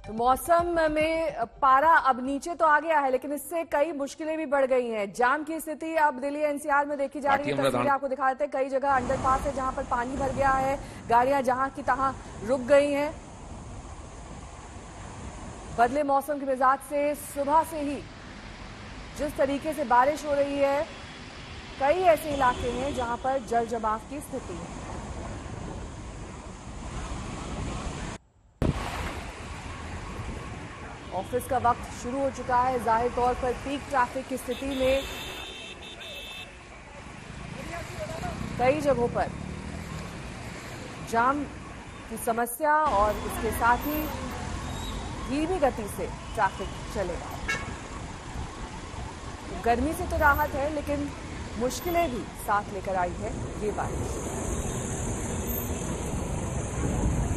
मौसम में पारा अब नीचे तो आ गया है, लेकिन इससे कई मुश्किलें भी बढ़ गई हैं। जाम की स्थिति अब दिल्ली एनसीआर में देखी जा रही है। तस्वीरें आपको दिखाते हैं, कई जगह अंडरपास है जहां पर पानी भर गया है, गाड़ियां जहां की तहां रुक गई हैं। बदले मौसम के मिजाज से सुबह से ही जिस तरीके से बारिश हो रही है, कई ऐसे इलाके हैं जहां पर जल जमाव की स्थिति है। ऑफिस का वक्त शुरू हो चुका है। जाहिर तौर पर पीक ट्रैफिक की स्थिति में कई जगहों पर जाम की समस्या और इसके साथ ही धीमी गति से ट्रैफिक चलेगा। गर्मी से तो राहत है, लेकिन मुश्किलें भी साथ लेकर आई है ये बारिश।